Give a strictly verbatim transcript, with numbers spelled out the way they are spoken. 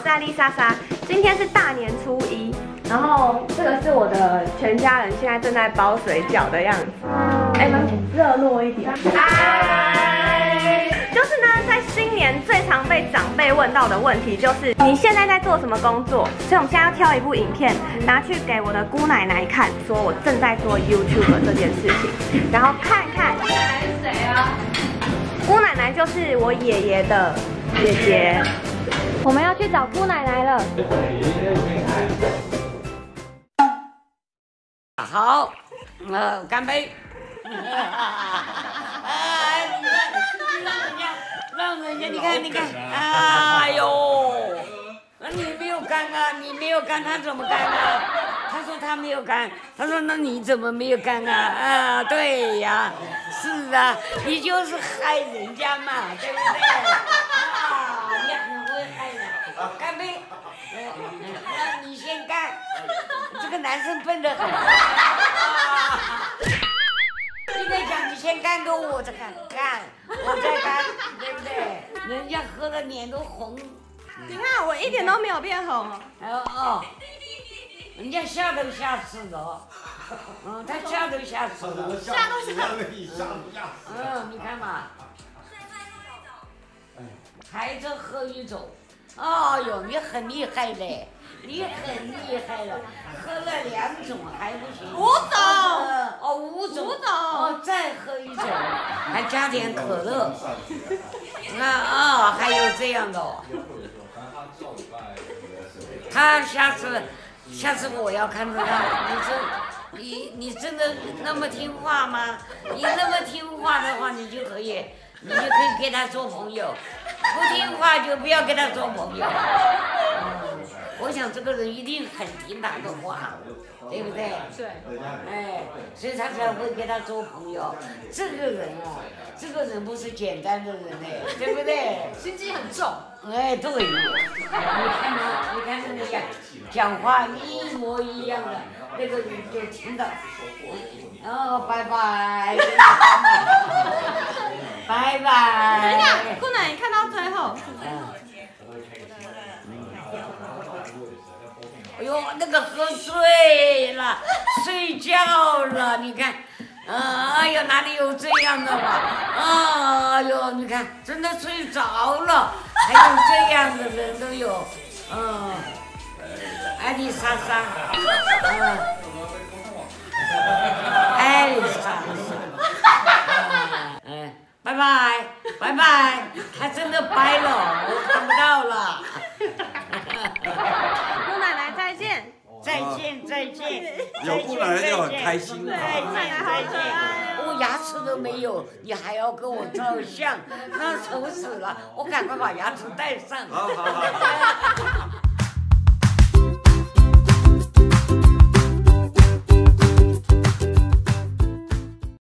是艾丽莎莎。今天是大年初一，然后这个是我的全家人现在正在包水饺的样子。哎，热络一点。嗨，就是呢，在新年最常被长辈问到的问题就是你现在在做什么工作？所以我们现在要挑一部影片拿去给我的姑奶奶看，说我正在做 YouTube 这件事情，然后看看。姑奶奶是谁啊？姑奶奶就是我爷爷的姐姐。我们要去找姑奶奶了。 好，呃，干杯！让人家，你看，你看，哎呦，那你没有干啊？你没有干，他怎么干啊？他说他没有干，他说那你怎么没有干啊？啊，对呀，是啊，你就是害人家嘛，对不对？啊，你很会害人。干杯！那你先干，这个男生笨得很。应该讲你先干过，我再干，干，我再干，对不对？人家喝的脸都红。 你看我一点都没有变红哦。 哦，人家吓都吓死了。嗯，他吓都吓死了。 吓都吓死了。嗯，你看嘛。抬着喝一种。哦哟，你很厉害嘞，你很厉害了，喝了两种还不行。 五种。 哦，五种。 五种。 哦，再喝一种，还加点可乐。那啊，还有这样的哦。他下次，下次我要看着他，你这，你你真的那么听话吗？你那么听话的话，你就可以，你就可以跟他做朋友。不听话就不要跟他做朋友。嗯，我想这个人一定很听他的话，对不对？ 对。 哎，所以他才会跟他做朋友。这个人啊，这个人不是简单的人哎，对不对？ 心机很重。 哎，对。你看他，你看他那个讲话一模一样的，那个人就听到。哦，拜拜。拜拜。 等一下，姑奶奶看到最后。 哎呦，那个喝醉了，睡觉了，你看，啊，哎呦，哪里有这样的嘛？哎呦，你看，真的睡着了，还有这样的人都有，嗯，艾丽莎莎，嗯，艾丽莎莎，嗯。拜拜，拜拜，他真的掰了，我看不到了。 姑奶奶再见， 再见，再见。 有姑奶奶就很开心了。 再见，再见。我牙齿都没有，你还要跟我照相，那丑死了！我赶快把牙齿戴上。 好好好。